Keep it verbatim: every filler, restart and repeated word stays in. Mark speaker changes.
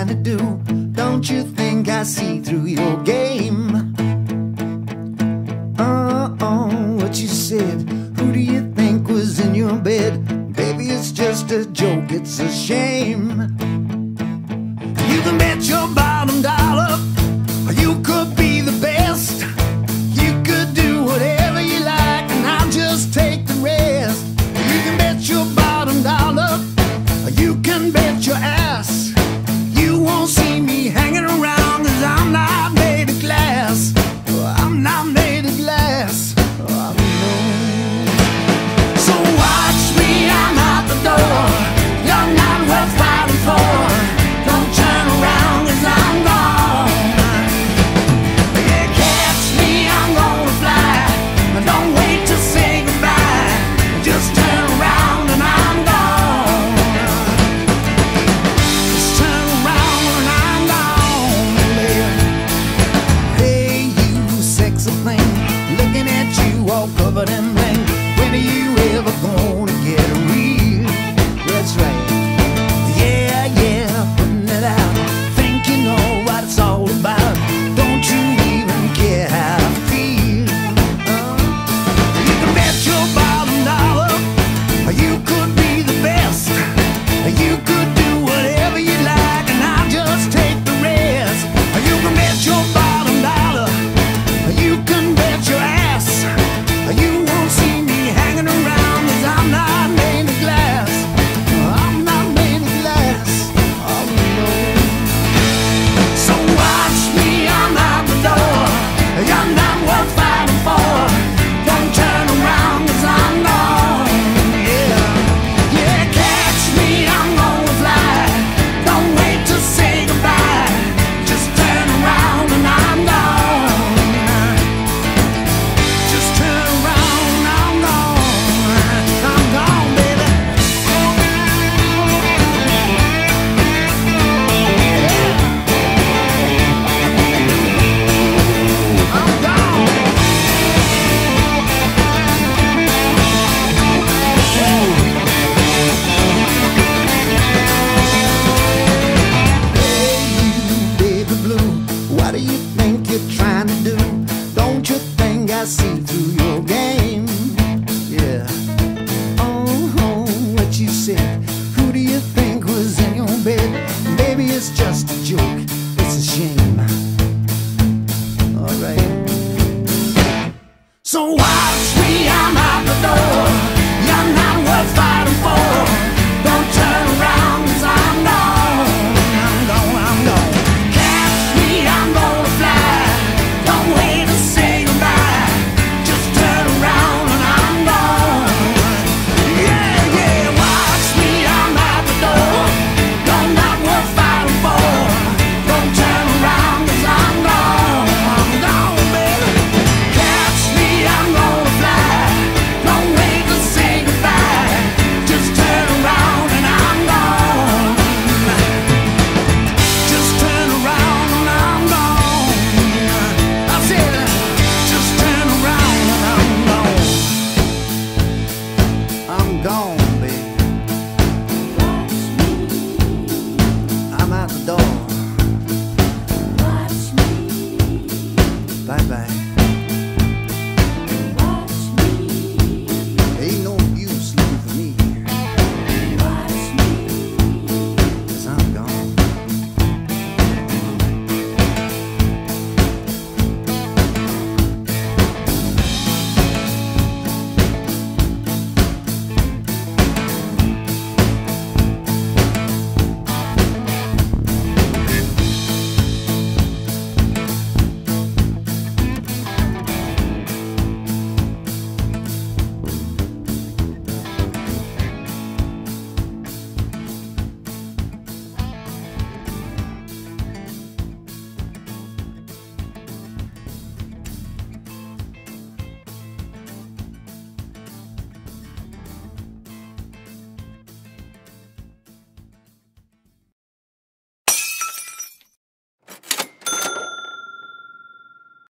Speaker 1: trying to do. Don't you think I see through your game? Uh-oh, what you said. Who do you think was in your bed? Baby, it's just a joke, it's a shame. You can bet your bottom dollar you could be the best. You could do whatever you like, and I'll just take the rest. You can bet your bottom dollar, you can bet your ass. You won't see me hanging around, cause I'm not made of glass. Oh, I'm not made of glass. Oh, no. So watch me, I'm out the door. You're not worth fighting for. Don't turn around, cause I'm gone. Yeah, catch me, I'm gonna fly. Don't wait to say goodbye. Just turn around and I'm gone. Just turn around and I'm gone, baby. Hey, you sexy thing, looking at you all covered in bling. When are you ever gonna get real? That's right. Yeah, yeah, putting it out. Think you know what it's all about. Don't you even care how I feel? Uh, you can bet your bottom dollar you could be the best. You could do whatever you like, and I'll just take the rest. You can bet your bottom dollar, you can bet your ass. You won't see me hanging around, cause I'm not made of glass. I'm not made of glass. Oh, no. So watch me, I'm out the door. You're not worth fighting for. Don't turn around, cause I'm gone. Yeah, yeah, catch me, I'm gonna fly. Don't wait to say goodbye. Just turn around and I'm gone. Just turn around and I'm gone. I'm gone, baby. I'm gone. Hey, you baby blue, what do you think you're trying to do? Don't you think I see through your game? Yeah. Oh, what you said. Who do you think was in your bed? Baby, it's just a joke. It's a shame. All right. So why?